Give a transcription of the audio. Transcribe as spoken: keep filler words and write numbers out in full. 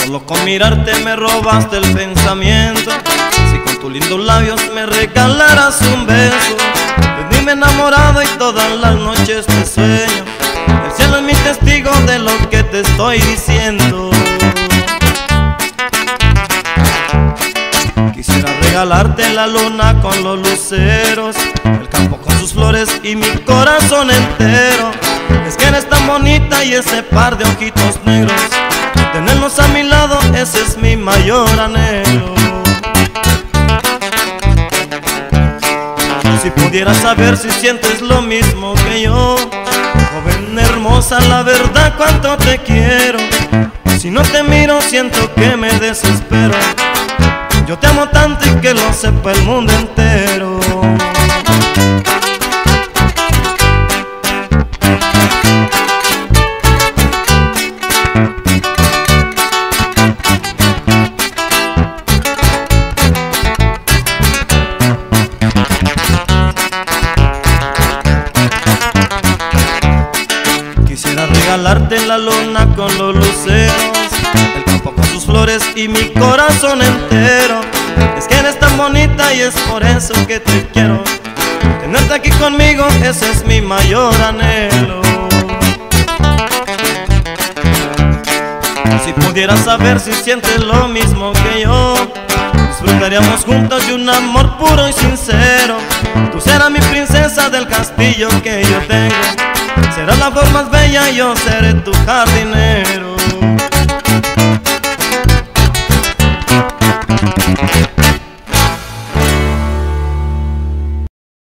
Solo con mirarte me robaste el pensamiento. Si con tus lindos labios me regalaras un beso, de mí me he enamorado y todas las noches te sueño. El cielo es mi testigo de lo que te estoy diciendo. Quisiera regalarte la luna con los luceros, el campo con sus flores y mi corazón entero. Es que eres tan bonita y ese par de ojitos negros, tenerlos a mi lado, ese es mi mayor anhelo. Si pudieras saber si sientes lo mismo que yo, joven hermosa, la verdad cuánto te quiero. Si no te miro siento que me desespero. Yo te amo tanto y que lo sepa el mundo entero. Quisiera regalarte la luna con los luceros, el campo con sus flores y mi corazón entero. Es que eres tan bonita y es por eso que te quiero. Tenerte aquí conmigo, ese es mi mayor anhelo. Si pudieras saber si sientes lo mismo que yo, disfrutaríamos juntos de un amor puro y sincero. Tú serás mi princesa del castillo que yo tengo, serás la flor más bella y yo seré tu jardinero.